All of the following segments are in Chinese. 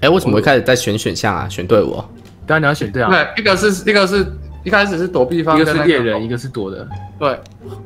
哎，为什么我一开始在选项啊？选队伍？ 当然你要选对啊。 对，一个是一开始是躲避方， 一个是猎人，一个是躲的。 对。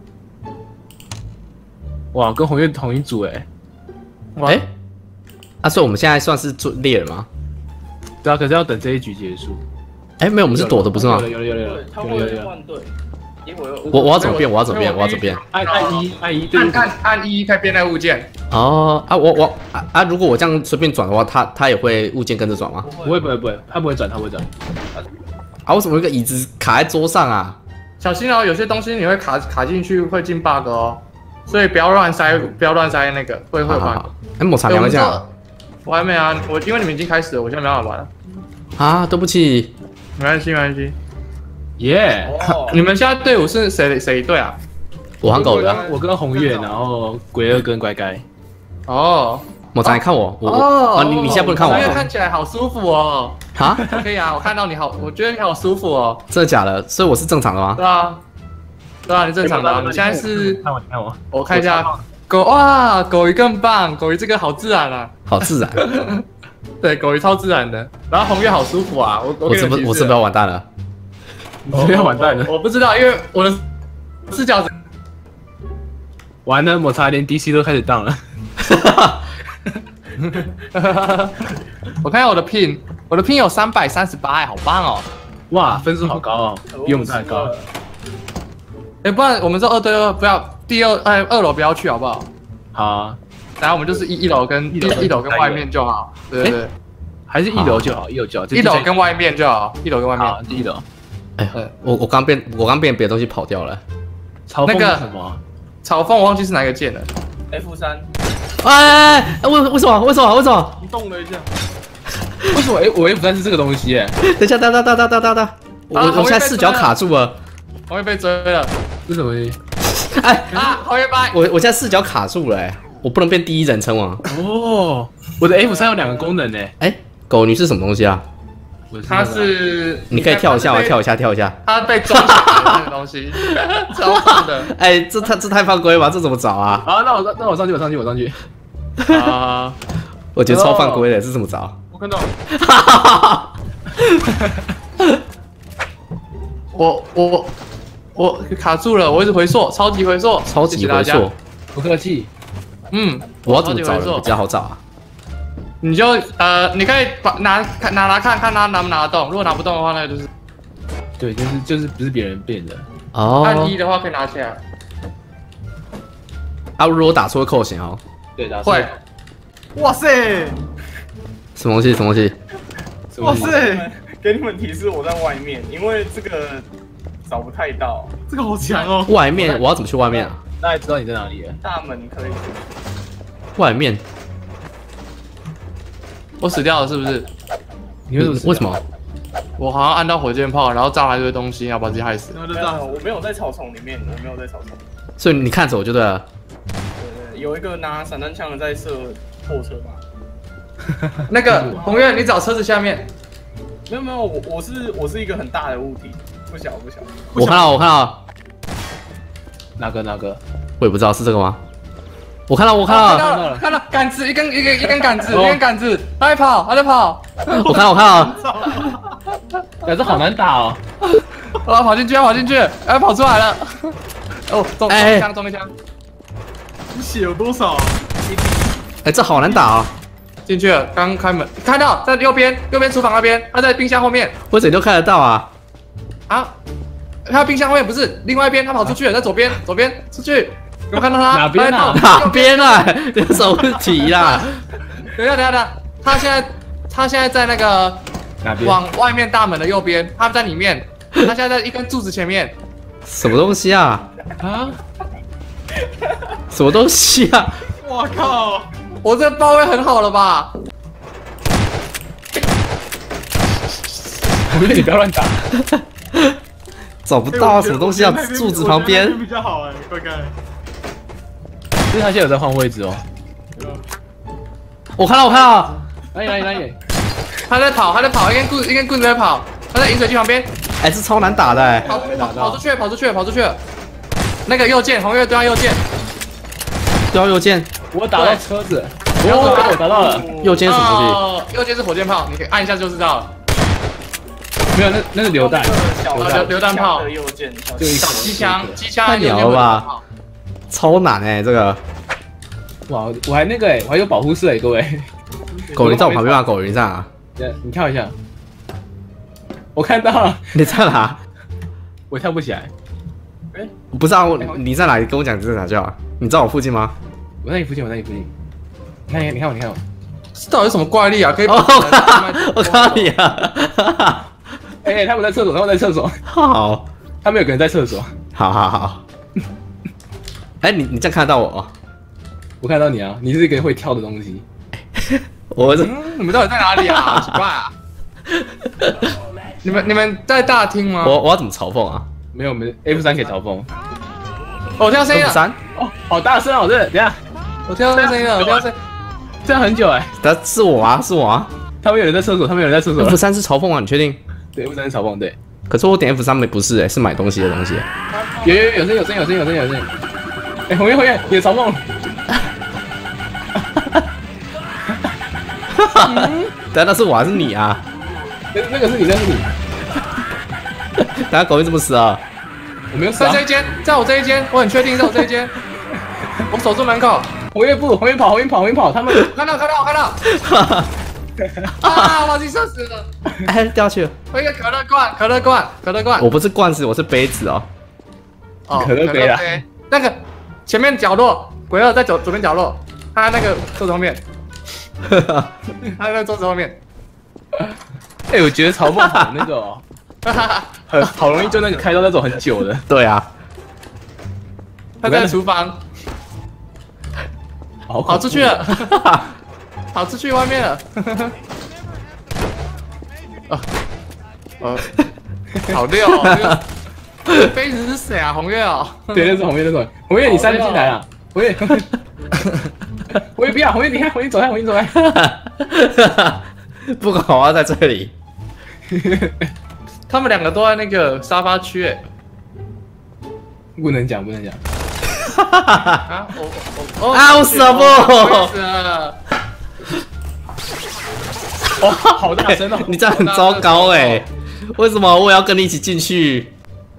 哇，跟红月同一组哎。 哎，所以我们现在算是做猎人吗？ 对啊，可是要等这一局结束。 哎，没有，我们是躲的不是吗？ 有， 他会换队。 我要怎么变？我要怎么变？我要怎么变？ 按一， 按一可以变那物件。 哦如果我这样随便转的话，他也会物件跟着转吗？ 不会，他不会转，他不会转。 为什么有个椅子卡在桌上啊？ 小心哦，有些东西你会卡进去会进 bug 哦，所以不要乱塞，那个会 bug。 哎，抹茶凉了这样。 我还没啊，因为你们已经开始了，我现在没办法玩了。 啊，对不起。 没关系。 耶！ 你们现在队伍是谁队啊？ 我和狗的。 我跟红月，然后鬼二跟乖乖。 哦， 抹茶，你看我，你现在不能看我。 红月看起来好舒服哦。 啊？ 可以啊，我看到你好，我觉得你好舒服哦。 真的假的？所以我是正常的吗？ 对啊，你正常的啊。你现在是看我， 我看一下狗哇，狗鱼更棒，狗鱼这个好自然啊， 好自然。 对，狗鱼超自然的。然后红月好舒服啊， 我是不是要完蛋了？ 你要完蛋了。 我不知道，因为我的视角完了，抹茶连 DC 都开始当了。 我看一下我的 pin 有338，好棒哦！ 哇，分数好高哦，比我们还高。 哎，不然我们这2对2，不要2楼不要去好不好？ 好啊， 然后我们就是一楼跟外面就好。对， 还是1楼就好，1楼就好。 1楼跟外面就好，1楼跟外面。 好，1楼。 哎，我刚变别的东西跑掉了。 那个什么？ 草凤我忘记是哪个键了。 F3。 哎，为什么？ 你动了一下。 为什么？我 F3是这个东西哎。 等一下，我现在视角卡住了。 红月被追了。 这什么东西？ 哎红月拜。 我现在视角卡住了哎，我不能变第一人称王。 哦，我的 F3有2个功能呢。 哎，狗女是什么东西啊？ 它是， 你可以跳一下，跳一下。 它被装起来的那个东西，超棒的。 哎，这太犯规了吧？这怎么找啊？ 好，那我上去。 啊， 我觉得超犯规的，这怎么找？ 我看到了。 我卡住了，我一直回溯，超级回溯。 不客气。 我要怎么找比较好找啊？ 你就你可以拿看他拿不拿得动，如果拿不动的话，那个就是， 对，就是不是别人变的。 哦。 按1的话可以拿起来。 如果打错会扣钱哦。 对，打错。 会。 哇塞！ 什么东西？ 哇塞！给你们提示，我在外面，因为这个找不太到。 这个好强哦！ 外面，我要怎么去外面啊？ 大家知道你在哪里了？ 大门可以。 外面。 我死掉了是不是？ 为什么？ 我好像按到火箭炮，然后炸了一堆东西，然后把自己害死。 我没有在草丛里面， 所以你看着我就对了。 对，有一个拿散弹枪的在射货车嘛。 那个红月，你找车子下面。 没有，我是一个很大的物体，不小。 我看到。 哪个？ 我也不知道是这个吗？我看到， 看到杆子，一根杆子，他在跑。 我看到， 杆子好难打哦。 跑进去，哎，跑出来了。哦，中一枪。 你血有多少？ 哎，这好难打啊！ 进去了，刚开门，看到在右边厨房那边，他在冰箱后面。 我怎么都看得到啊？ 啊，他冰箱后面不是另外一边，他跑出去了，在左边出去。有看到他？ 哪边啊？ 哪边啊？有什么问题啦？ 等一下，他现在在那个哪边？ 往外面大门的右边，他在里面。他现在在一根柱子前面。 什么东西啊？什么东西啊？ 我靠！ 我这包位很好了吧？ 你不要乱打。 找不到什么东西啊？柱子旁边比较好哎，乖乖。 因为他现在有在换位置哦。 我看到。 哪里？ 他在跑，一根棍子在跑。他在饮水机旁边。 哎，这超难打的哎。 跑出去了。那个右键，红月对他右键。 对啊，右键。 我打到车子。 哦，我找到了， 右肩什么东哦，右键是火箭炮，你可以按一下就知道了。 没有，那是榴弹， 榴弹炮的右键， 就一小机枪，机枪太鸟了吧西？超难哎，这个哇，我还那个哎，我还有保护色哎，各位。 狗，你在我旁边吗？狗，你在哪？ 你跳一下，我看到了， 你在哪？ 我跳不起来。 不知道你在哪里？跟我讲你在哪就好。你在我附近吗？ 我在你附近，我在你附近。你看我， 这到底是什么怪力啊？可以哦，我看到你了。 哎，他们在厕所， 好， 他们有个人在厕所。 好。哎，你这样看得到我？ 我看到你啊，你是一个会跳的东西。 我是你们到底在哪里啊？好奇怪啊！你们在大厅吗？ 我要怎么嘲讽啊？ 没有，我们 F3可以嘲讽。 我听到声音了， F3 哦，好大声哦！等下， 我听到声音了，我听到声音。 这样很久哎。 是我啊。 他们有人在厕所 F3是嘲讽啊？你确定？ 对，F3是嘲讽，对。 可是我点 F3不是是买东西的东西。 有声。哎，红叶，你嘲讽。 等下那是我还是你啊？ 那个是你。 等下狗你怎么死啊？ 我没有死啊。 在这一间，在我这一间，我很确定在我这一间。我守住门口。 红叶跑，他们看到。啊！我自己射死了。 哎，掉下去了。 我一个可乐罐。 我不是罐子，我是杯子哦。 哦， 可乐杯啊。 那个前面角落，鬼二在左边角落，他那个桌子后面。他在桌子后面。 哎，我觉得嘲讽好那个哦，好容易就那个开到那种很久的。 对啊。 他在厨房。跑出去了。跑出去外面了。好溜哦！杯子是谁啊？红月哦。 对，那是红叶。红叶，你塞进来啊！红叶不要！红叶，你看，红叶走开！ 不管我要在这里。 他们两个都在那个沙发区，哎。 不能讲。 啊！ 我死了不？ 我死了。 哇，好大声哦！ 你这样很糟糕哎！为什么我也要跟你一起进去？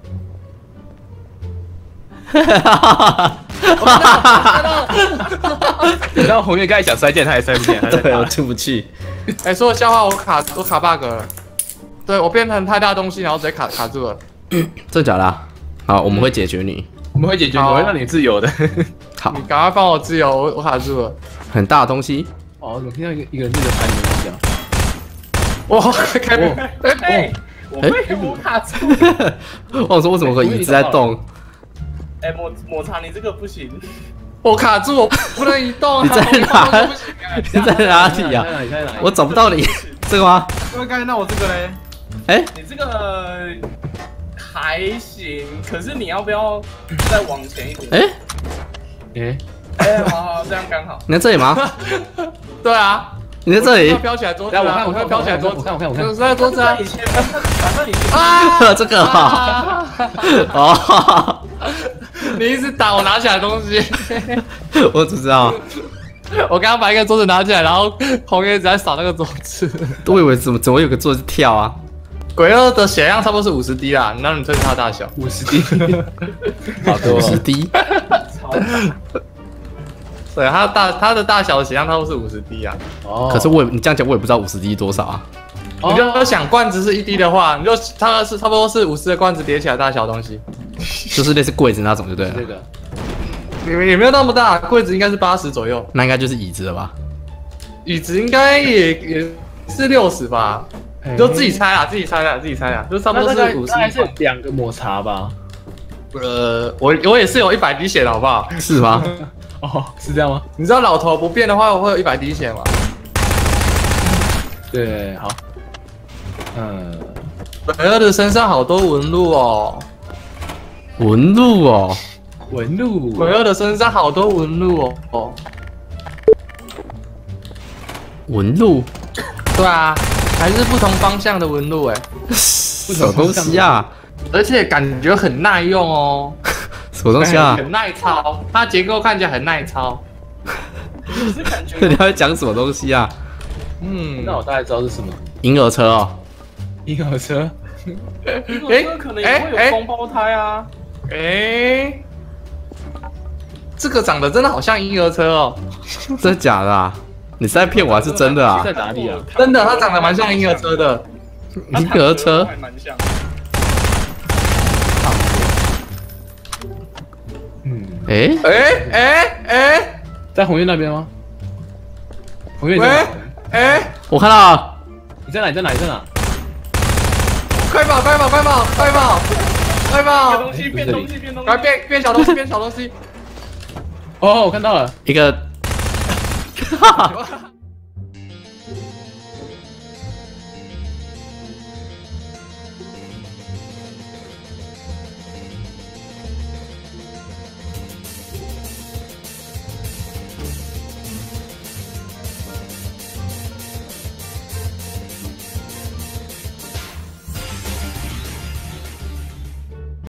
你知道红叶刚才想塞进，他也塞不进， 对，我进不去。 哎，说笑话，我卡 bug 了。对，我变成太大东西，然后直接卡住了。 真假的？好，我们会解决你。 我们会解决，我会让你自由的。 好， 你赶快放我自由，我卡住了。 很大的东西。 哦，我听到一个人在拍你们讲。 哇，开门！ 哎，我卡住。 我说为什么会一直在动？ 哎，抹茶，你这个不行。 我卡住，我不能移动。 你在哪？你在哪里啊？我找不到你。这个吗？ 那我这个嘞？ 哎， 你这个还行，可是你要不要再往前一点？哎，好，这样刚好。 你在这里吗？ 对啊， 你在这里？ 飘起来桌子， 我看， 飘起来桌子， 我看， 就是在桌子啊。 啊，这个哈。哦， 你一直打我拿起来的东西。 我只知道。 我刚刚把一个桌子拿起来，然后红叶一直在扫那个桌子。 我以为怎么会有个桌子跳啊？ 鬼二的血量差不多是50滴啦，你让你测试它大小。 50滴，好多 50滴。 对，它的大小的血量差不多是50滴啊。 哦， 可是你这样讲，我也不知道50滴多少啊。 你就想罐子是1滴的话，你就它是差不多是50的罐子叠起来大小的东西， 就是类似柜子那种，就对了。 这个。 也没有那么大，柜子应该是80左右， 那应该就是椅子了吧？ 椅子应该也是60吧，你就自己猜啦，就差不多是50。 还是2个抹茶吧？ 我也是有100滴血的好不好？ 是吗？ 哦，是这样吗？ 你知道老头不变的话，我会有100滴血吗？ 对，好。 鬼二的身上好多纹路哦。 纹路哦。 纹路。 鬼二的身上好多纹路哦。 纹路。 对啊，还是不同方向的纹路哎。 什么东西啊？ 而且感觉很耐用哦。 什么东西啊？ 很耐操，它结构看起来很耐操。 是感觉你要讲什么东西啊？ 那我大概知道是什么。 婴儿车哦， 婴儿车。 这个可能也会有风爆胎啊。 这个长得真的好像婴儿车哦， 真的假的啊？你是在骗我还是真的啊？ 在哪里啊？ 真的，它长得蛮像婴儿车的。 婴儿车还蛮像。 在红月那边吗？红月， 我看到了， 你在哪？你在哪？你在哪？ 快跑！ 变东西，变东西，变东西， 变小东西，变小东西。 哦，我看到了一个，哈哈。